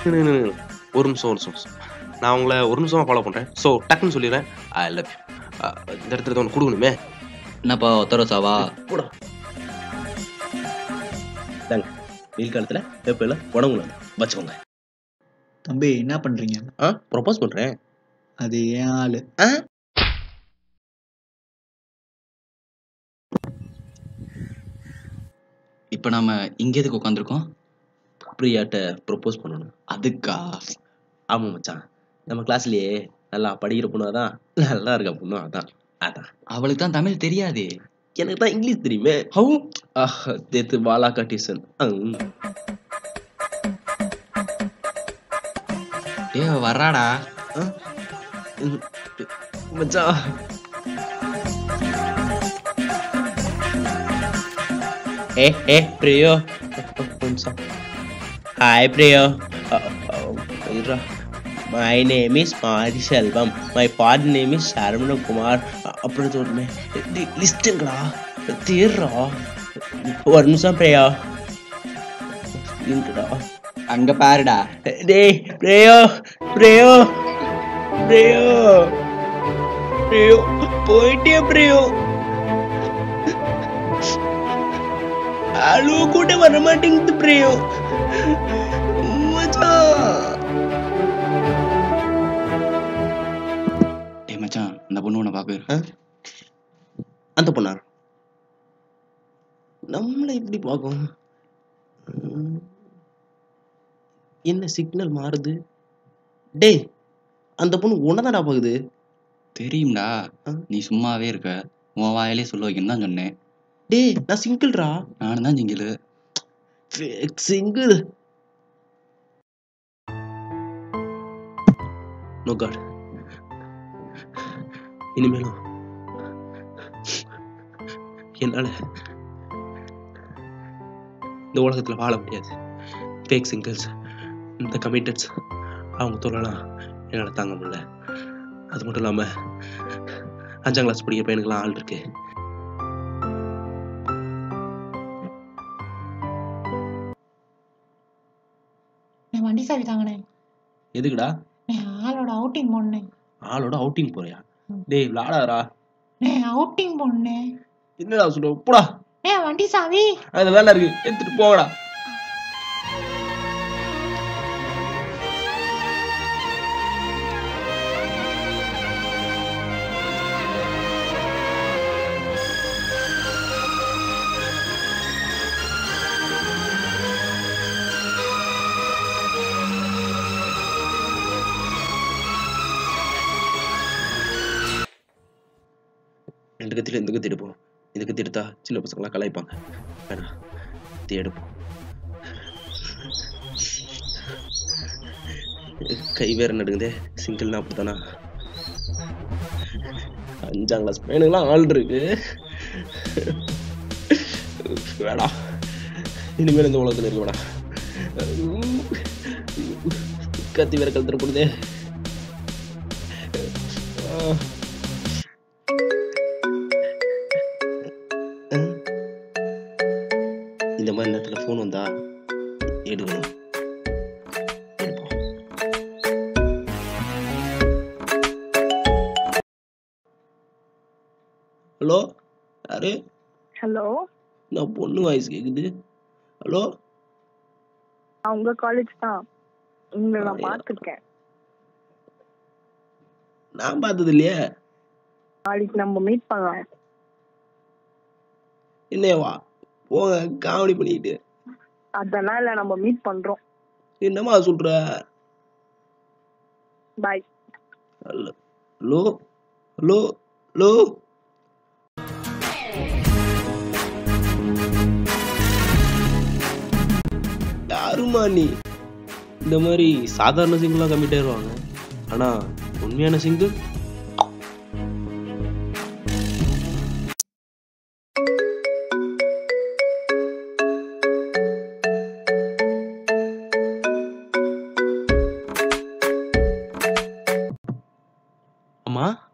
நின்னு, நின்னு, நின்னு. ஒரு நிமிஷம், ஒரு நிமிஷம். நான் உங்கள ஒரு நிமிஷமா ஃபாலோ பண்றேன். ஸோ டக்குன்னு சொல்லிடுறேன். I love you. இந்த இடத்துல ஏதோ ஒண்ணு குடுக்கணுமே. என்னப்பா ஒத்தரோசாவா? போடா. இந்தாங்க. வெயில் காலத்துல வேப்பில உடம்புல வச்சுக்கோங்க. தம்பி என்ன பண்றீங்க? ப்ரொபோஸ் பண்றேன். அது ஏன் ஆளு. இப்ப நாம இங்க எதுக்கு உட்காந்துருக்கோம்? பிரியாட்ட ப்ரொபோஸ் பண்ணணும். அதுக்கா? ஆமா மச்சான். நம்ம கிளாஸ்லயே நல்லா படிக்கிற பொண்ணு அதான், நல்லா இருக்க பொண்ணு அதான். அதான். அவளுக்கு தான் தமிழ் தெரியாதே. எனக்கு தான் இங்கிலீஷ் தெரியுமே. ஹவு? தேத்து வாலா கட்டிசன். டேய் வர்றாடா. மச்சான். பிரியோ. ஹாய் பிரியோ. My name is Mari Selvam. My father name is Sarvana Kumar. அப்புறம் சொல்லுமே லிஸ்ட்டுங்களா தீர்றா ஒரு நிமிஷம் பிரியா இருக்குடா. அங்க பாருடா. டேய் பிரியோ பிரியோ பிரியோ பிரியோ போயிட்டே பிரியோ. அழுவ கூட வர மாட்டேங்குது பிரியோ. டேய் மச்சான், அந்த பொண்ணு உன்னை பாக்க. அந்த பொண்ணா நம்மள எப்படி பார்க்கும்? என்ன சிக்னல் மாறுது? டேய் அந்த பொண்ணு உன்னதாடா பாக்குது. தெரியும்டா, நீ சும்மாவே இருக்க. உன் வாயிலே சொல்ல வைக்கணும் தான் சொன்னேன். டேய் நான் சிங்கிள்ரா. நானும் தான் சிங்கிள். சிங்கிள். No God. இனிமேலும் என்னால இந்த உலகத்துல வாழ முடியாது. ஃபேக் சிங்கிள்ஸ், இந்த கமிட்டட்ஸ், அவங்க தொல்லலாம் என்னால தாங்க முடியல. அது மட்டும் இல்லாம 5ஆம் கிளாஸ் படிக்கிற பையனுக்குலாம் ஆள் இருக்கு. வண்டி சாவி தாங்கண்ணே. எதுக்குடா? ஆளோட அவுட்டிங் போனேன். ஆளோட அவுட்டிங் போறியா? டேய் விளாடாதடா. அவுட்டிங் போனேன். என்னடா சொல்ற? போடா. வண்டி சாவி அதெல்லாம் இருக்கு, எடுத்துட்டு போங்கடா. ரெண்டு கத்தில இந்த கத்தி எடுப்போம். இந்த கத்தி எடுத்தா சின்ன பசங்களாம் கலாய்ப்பாங்க. வேணா கத்தி எடுப்போம். கை வேற நடுங்குதே. சிங்கிள்னா அப்படித்தானா? 5ஆம் கிளாஸ் பையனுக்குலாம் ஆள் இருக்கு. வேடா, இனிமேல் இந்த உலகத்துல இருக்க வேணா. கத்தி வேற கழுத்துற போடுதே. இந்த மாதிரி நேரத்துல போன் வந்தா எடுக்கணும். ஹலோ, யாரு? ஹலோ, நான் பொண்ணு வாய்ஸ் கேக்குது. ஹலோ, உங்க காலேஜ் தான். உங்களை நான் பார்த்துருக்கேன். நான் பார்த்தது இல்லையே. நாளைக்கு நம்ம மீட் பண்ணலாம். என்னவா போங்க காமெடி பண்ணிட்டு. அதெல்லாம் இல்ல, நம்ம மீட் பண்றோம். என்னமா சொல்ற? Bye. Hello hello hello hello. யாருமா நீ? இந்த மாதிரி சாதாரண சிங்கிளா கம்மிட்டே வருவாங்க, ஆனா உண்மையான சிங்கிள் அம்மா